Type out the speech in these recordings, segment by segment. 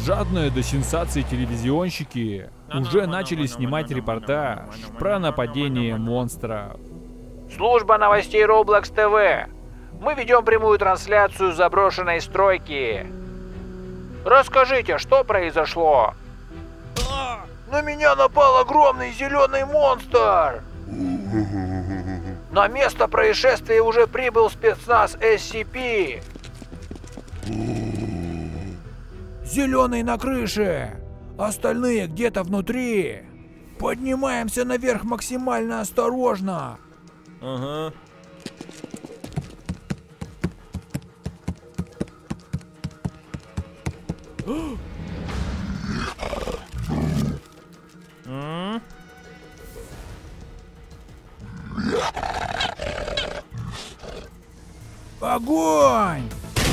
Жадные до сенсаций телевизионщики уже начали снимать репортаж про нападение монстров. Служба новостей Roblox TV. Мы ведем прямую трансляцию заброшенной стройки. Расскажите, что произошло? На меня напал огромный зеленый монстр. На место происшествия уже прибыл спецназ SCP. Зеленый на крыше. Остальные где-то внутри. Поднимаемся наверх максимально осторожно. Ага. Огонь!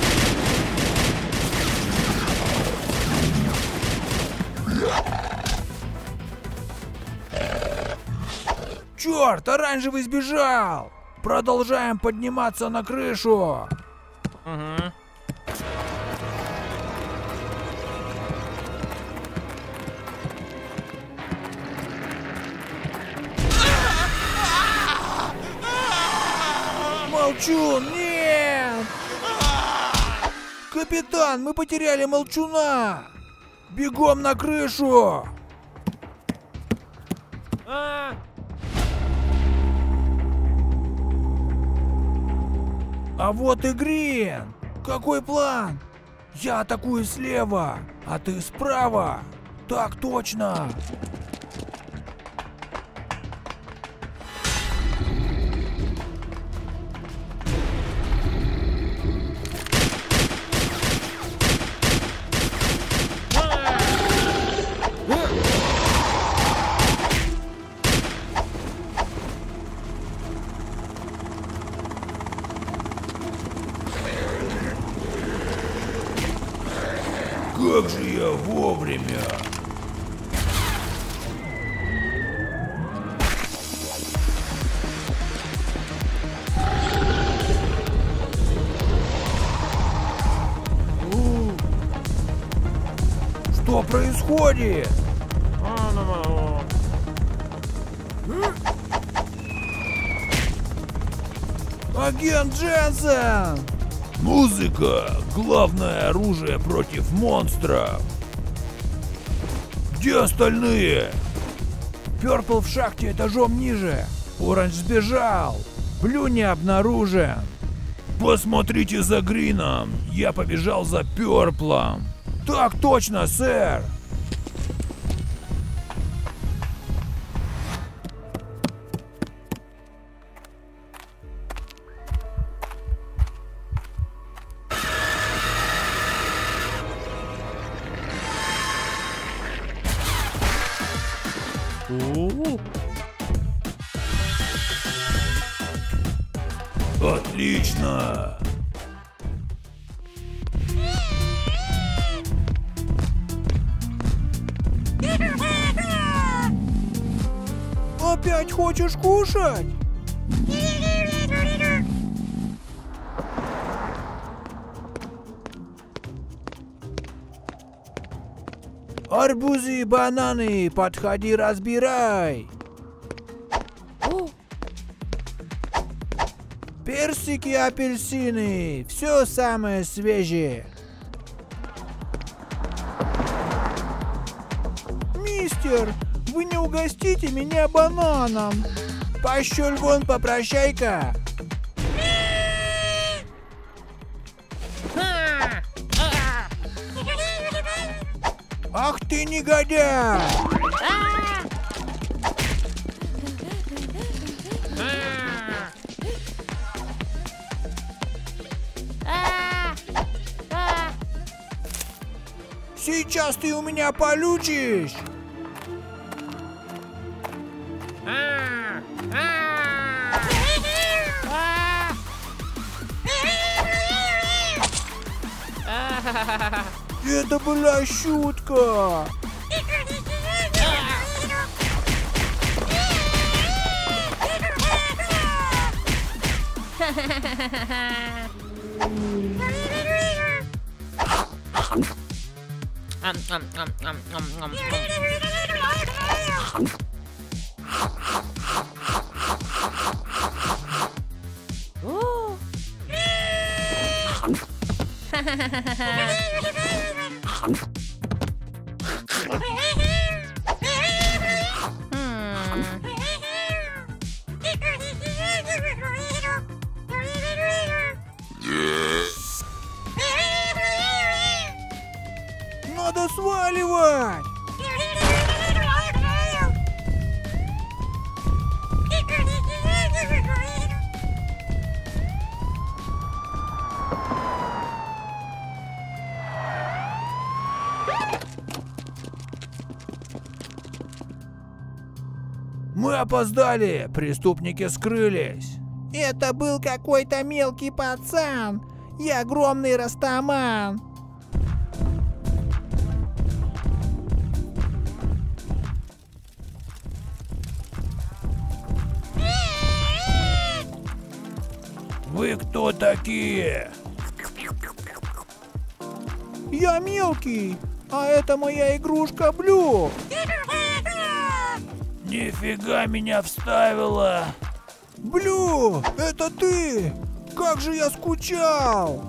Черт, оранжевый сбежал! Продолжаем подниматься на крышу. Угу. Молчун, нет! Капитан, мы потеряли молчуна! Бегом на крышу! А вот и Грин! Какой план? Я атакую слева, а ты справа. Так точно. Как же я вовремя! Что происходит? Агент Дженсен! Музыка — главное оружие против монстров. Где остальные? Пёрпл в шахте этажом ниже. Оранж сбежал. Блю не обнаружен. Посмотрите за Грином. Я побежал за Пёрплом. Так точно, сэр. Отлично! Опять хочешь кушать? Арбузы и бананы, подходи, разбирай. Персики, апельсины, все самое свежее. Мистер, вы не угостите меня бананом. Пошёл вон, попрощай-ка. Ах ты негодяй! Сейчас ты у меня получишь! Это была шутка! Надо сваливать! Мы опоздали! Преступники скрылись! Это был какой-то мелкий пацан. Я огромный растаман. Вы кто такие? Я мелкий, а это моя игрушка Блю. Нифига меня вставила! Блю, это ты? Как же я скучал!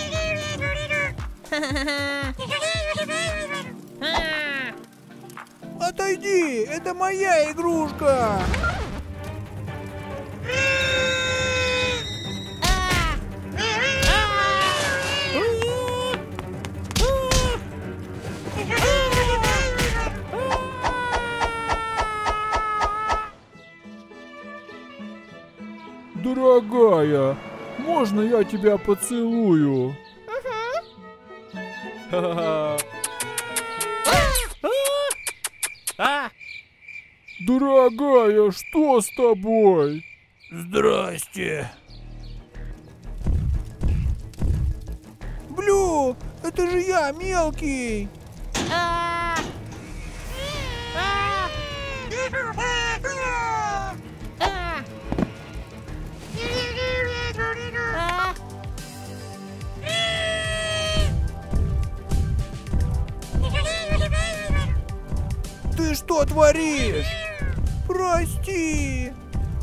Отойди, это моя игрушка! Дорогая, можно я тебя поцелую? Дорогая, что с тобой? Здрасте! Блю, это же я, мелкий! Ты что творишь? Прости!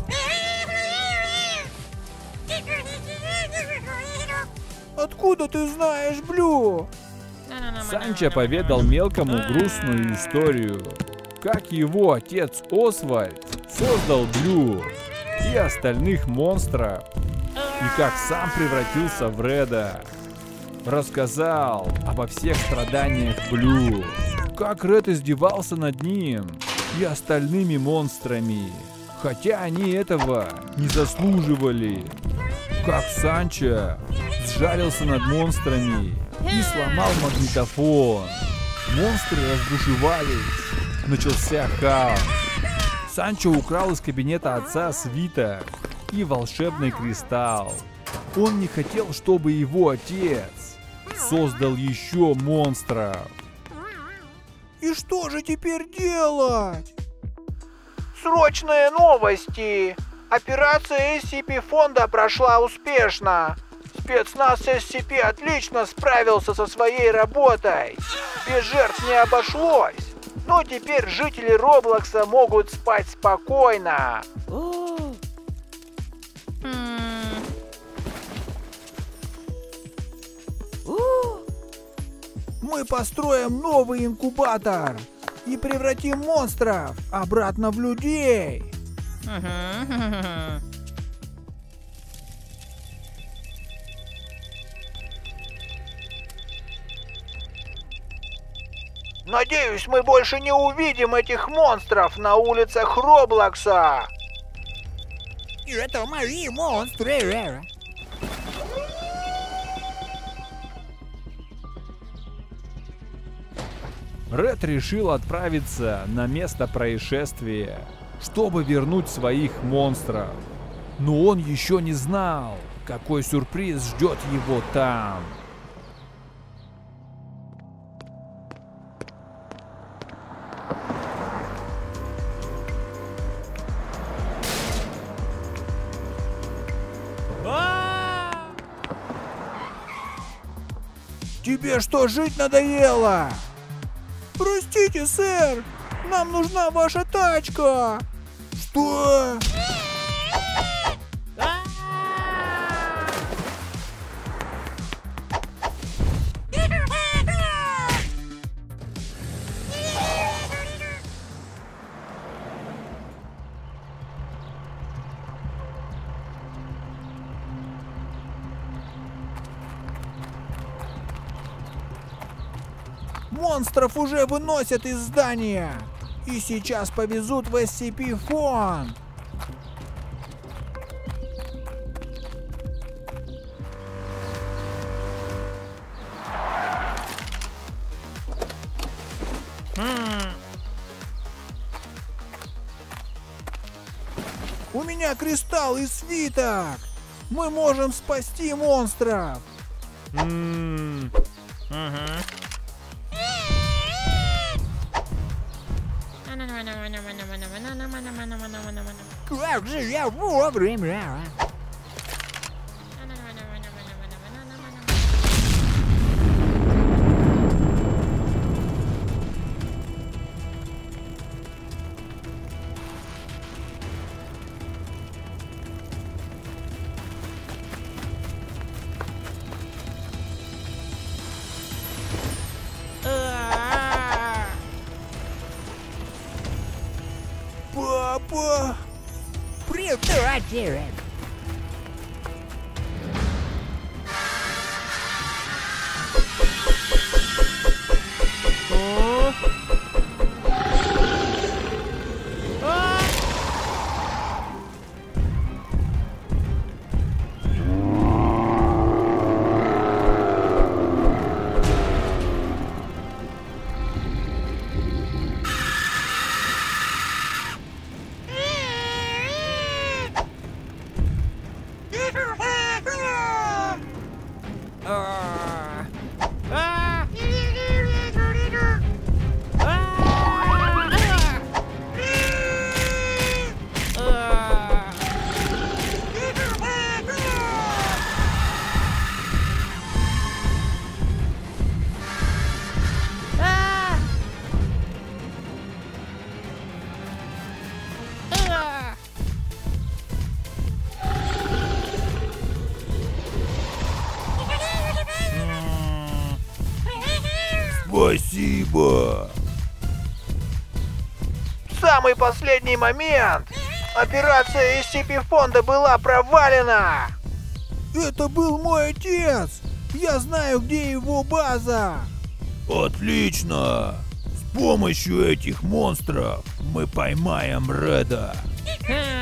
Откуда ты знаешь, Блю? Санчо поведал мелкому грустную историю, как его отец Освальд создал Блю и остальных монстров, и как сам превратился в Реда. Рассказал обо всех страданиях Блю, как Ред издевался над ним и остальными монстрами, хотя они этого не заслуживали. Как Санчо сжалился над монстрами и сломал магнитофон. Монстры разбушевались. Начался хаос. Санчо украл из кабинета отца свиток и волшебный кристалл. Он не хотел, чтобы его отец создал еще монстров. И что же теперь делать? Срочные новости! Операция SCP фонда прошла успешно. Спецназ SCP отлично справился со своей работой. Без жертв не обошлось. Но теперь жители Роблокса могут спать спокойно. Мы построим новый инкубатор и превратим монстров обратно в людей. Надеюсь, мы больше не увидим этих монстров на улицах Роблокса. Это мои монстры. Ред решил отправиться на место происшествия, чтобы вернуть своих монстров. Но он еще не знал, какой сюрприз ждет его там. Тебе что, жить надоело? Простите, сэр, нам нужна ваша тачка. Что? Монстров уже выносят из здания. И сейчас повезут в SCP-фонд. У меня кристалл и свиток. Мы можем спасти монстров. Папа! Привет! Спасибо. В самый последний момент операция SCP-фонда была провалена. Это был мой отец. Я знаю, где его база. Отлично. С помощью этих монстров мы поймаем Реда.